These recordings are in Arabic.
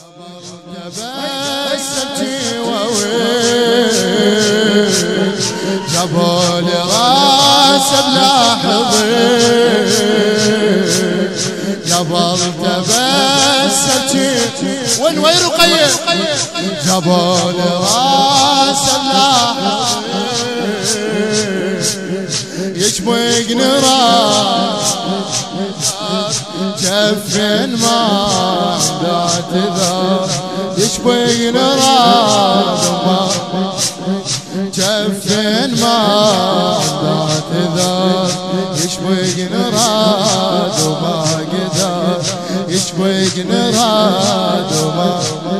جابوا لي راسه بلا حضن قبل تبسم وين رقية جابوا لي راسه بلا حضن يشبقني راس جفن ما عنده اعتذار يشبقني راس جفن ما عنده اعتذار يشبقني راد وما قدر يشبقني راد وما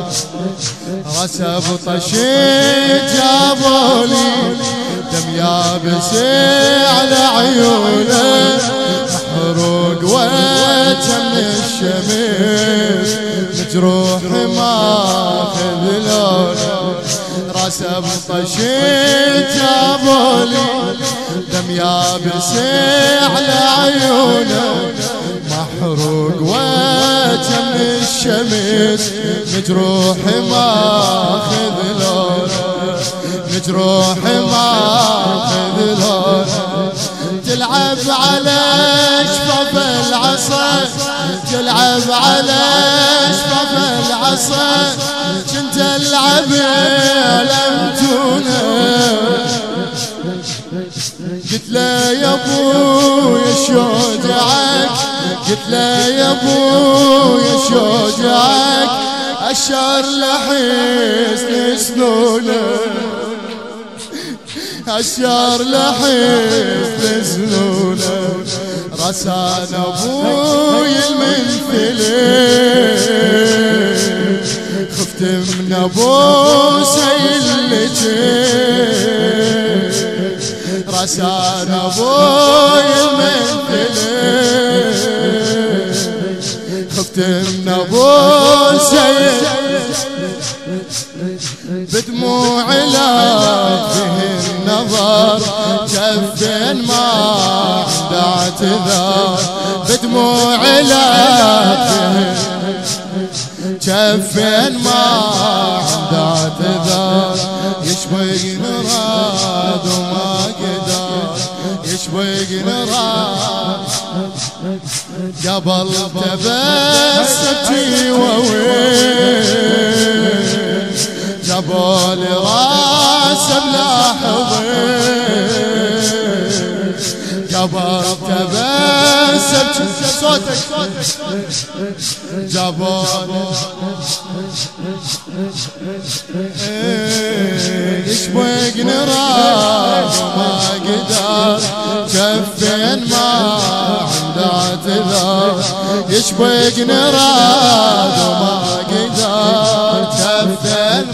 رسب طشيت جابولي دم يابس على عيونه محروق وجه من الشمس مجروح ماخذ لونه راسه بطشيت جابولي دم يابس على عيونه محروق وجه من الشمس مجروح ماخذ لونه مجروح ماخذ لونه تلعب على شفاف العصا تلعب على شفاف العصا كنت العب لمتونه قلت له يا ابويا شوجعك قلت له يا ابويا شوجعك اشار لحسن سنونه اشار لحسن سنونه رسان ابوي المنفلين خفت من ابو سيلتين رسان ابوي المنفلين خفت من ابو سيلتين بدموع لا فيه النظر جفن ما عنده اعتذار بدموع لا فيه جفن ما عنده اعتذار يشبقني راد وما قدر يشبقني راد قبل تبسمتي ووين جابوا لي راسه بلا حضن قبل تبسم صوتك جابوا يشبقني راس ما قدر جفن ما عنده اعتذار يشبقني راس وما قدر جفن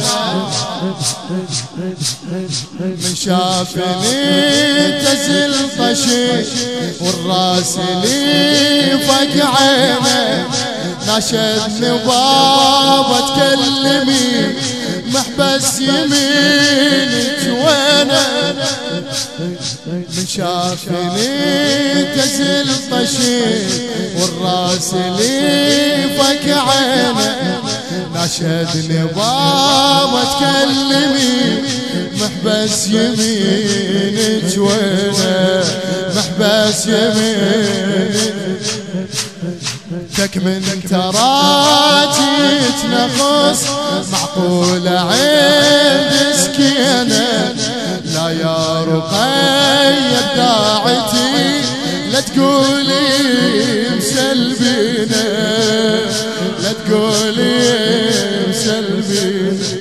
من شافني تزل طشي والراس لي فق عينه ناشدني بابا تكلمي محبس يمينك وينه من شافني تزل طشي والراس لي فق عينه ناشدني بابا تكلمي محبس يمينك وينه محبس يمينك تك من تراجي تنقص معقولة عند سكينة لا يا رقية بداعتي لا تقولي مسلبينة لا تقولي مسلبينة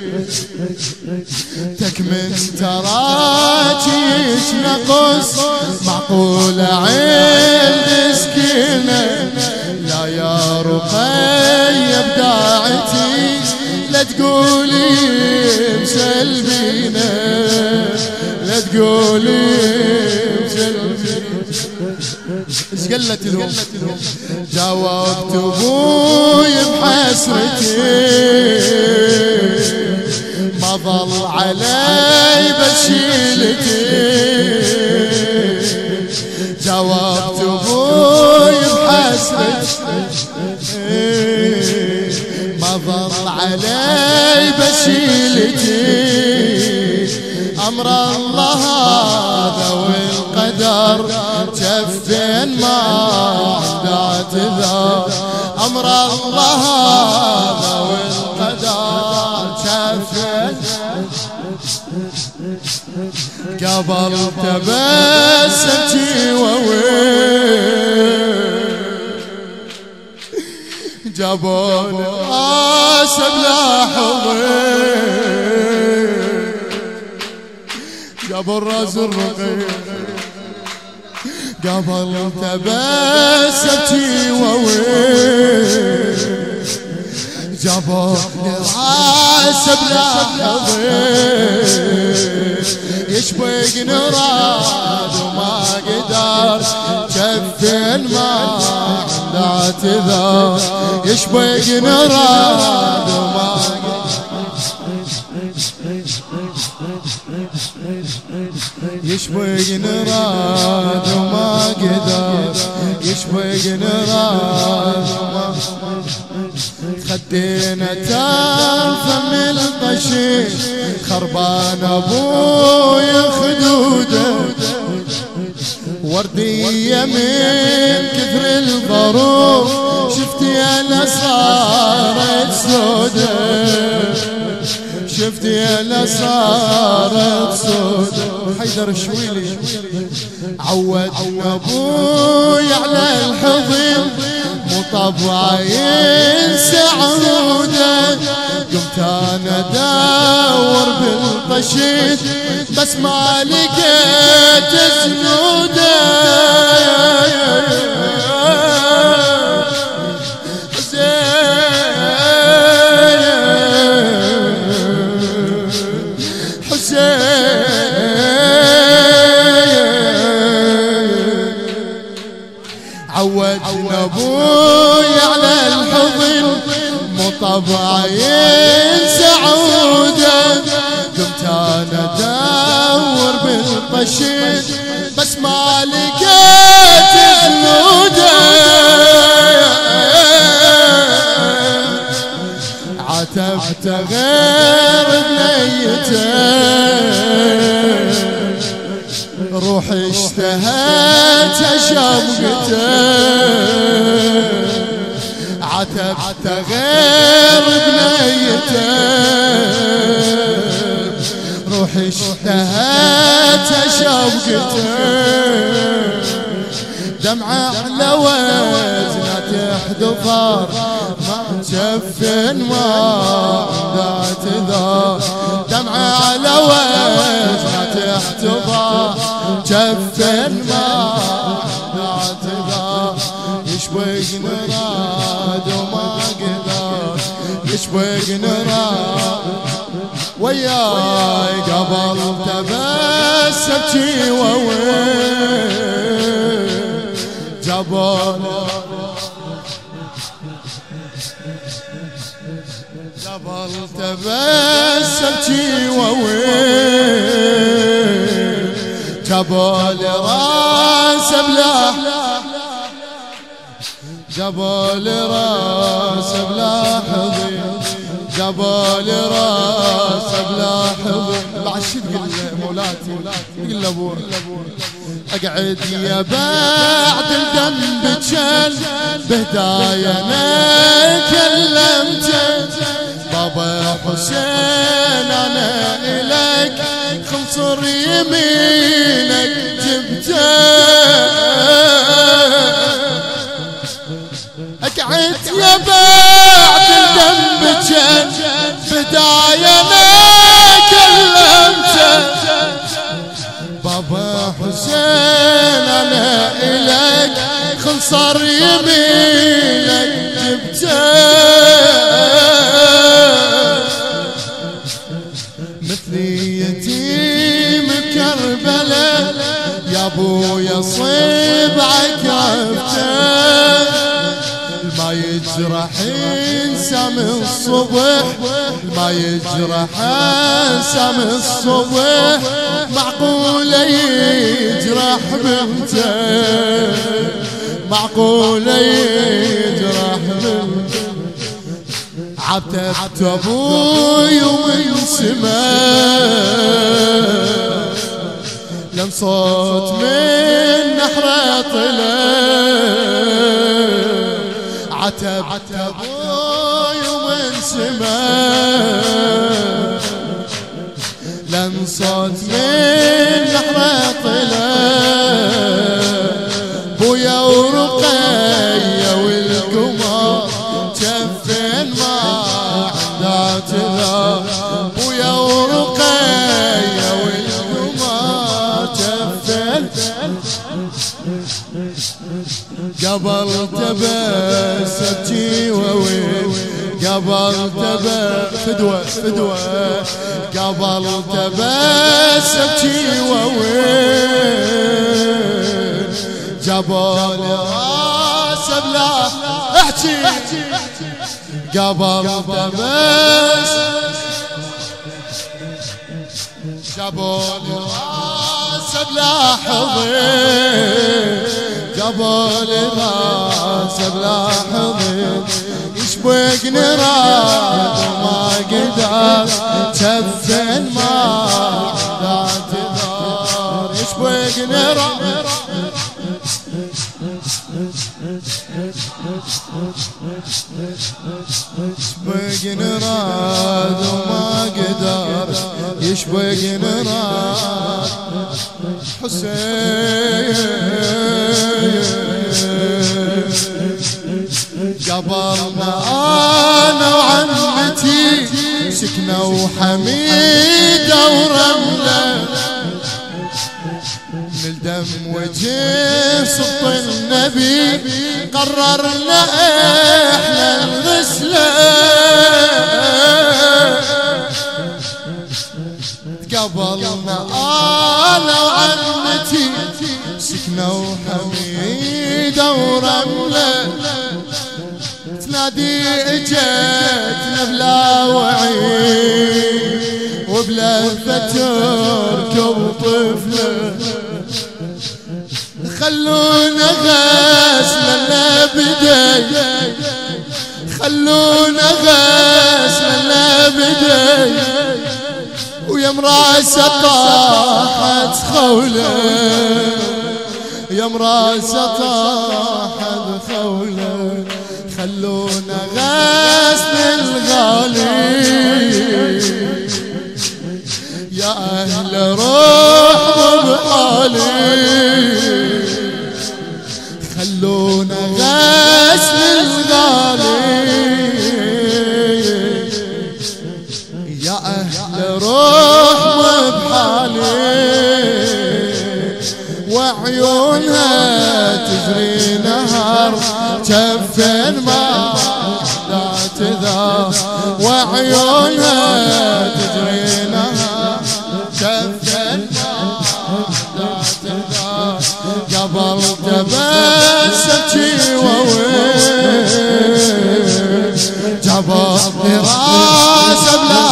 تك من تراجيش نقص معقولة عند سكينة لا يا رقية بداعتي لا تقولي مسلبينة لا تقولي مسلبينة ايش قلت لهم جاوبت ابوي بحسرتي ما ظل علي بشيلتي جاوبت ابوي بحسرتي ما ظل علي بشيلتي أمر الله هذا والقدر جفين ما عنده اعتذار أمر الله هذا والقدر جفين قبل تبسمتي ووين جابوني راس بلا حضن جابوا الراس الرقيق قبل تبسمتي ووين جابوني راس بلا حضن يشبق نراد وما قدر جفين ما عنده اعتذار يشبق نراد وما يشبق نراد وما قدر يشبق نراد وما خدينا تنفم القشيش خربان ابوي خدوده وردية من كثر الظروف شفتي انا صارت سودة شفتي انا صارت سودة حيدر الشويلي عودنا ابوي على الحضن مو طبعه ينسى عوده قمت انا ادور بالقشيش بس ما لقيت سنوده عودنا ابوي على الحضن مو طبعه ينسى عوده قمت انا ادور بالقشيش بس ما لقيت سنوده عتبت غير بنيته روحي اشتهت شمقته عتبت غير بنيته روحي اشتهت شوقته دمعة على وجهها تحدفر ما جفن ما عنده اعتذار دمعة على وجهها تحتضر جفن ما عنده اعتذار يشبق نراد وما قدر يشبق نراد وياي قبل تبسمتي ووين جبل قبل تبسمتي ووين جبل راس بلا جبل راس بلا حضن جبل راس بلا حضن العشي تقول مولاتي تقول لابوه اقعد يا بعد الدم بتشل بهدايا انا كلمتك بابا حسين انا الك خنصر يمينك جبتك اقعد يا بعد الدم بتشل بداية ما كلمتك بابا حسين انا الك خنصر يمينك جبتك مثلي يتيم بكربلاء يا ابويا صبعك عفتك ما يجرح انسى من الصبح ما يجرح انسى من الصبح معقولة يجرح بنته معقولة يجرح بنته عتبت ابوي ومن سماء لم صوت من نحره طلع عتبت ابوي ومن سماء لم صوت من نحره طلع بويا ورقية والقمر جفن ما عنده اعتذار بويا ورقية والقمر جفن قبل تبسمتي ووين قبل فدوة قبل تبسمتي ووين جبل راس بلا احكي قبل تبس جبل راس بلا حضن جبل راس بلا حضن يشبك نراد وما قدر جفن ما اعتذار يشبك نراد يشبك نراد وما قدر يشبك نراد حسين قبلنا انا وعمتي سكنوا حميدة ورملة من الدم وجه صوت النبي قررنا احنا الغسله قبلنا انا وعمتي سكنوا حميدة ورملة تنادي اجتنا بلا وعي وبلا تركب طفله خلونا غسلنا بدي خلونا غسلنا بدي ويا مراسة طاحت خوله يا مراسة طاحت خوله خلونا غسل الغالي يا أهل روح بحالي خلونا غسل الغالي يا أهل روح بحالي وعيونها تجري نهر جفن ما اعتذار وعيونها تجري نهر جفن ما اعتذار قبل تبسمتي ووين جبرني راس بلا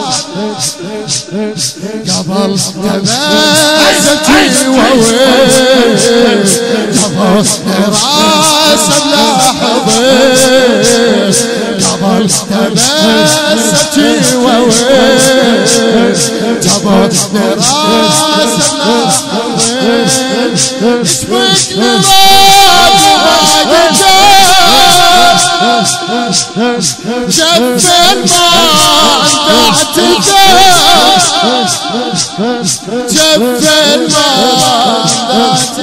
قبل تبسمتي ووين جبرني راس بلا حضن قبل تبسمتي ووين جبرني راس بلا حضن اسمك نراد جفن ما عنده اعتذار جفن ما عنده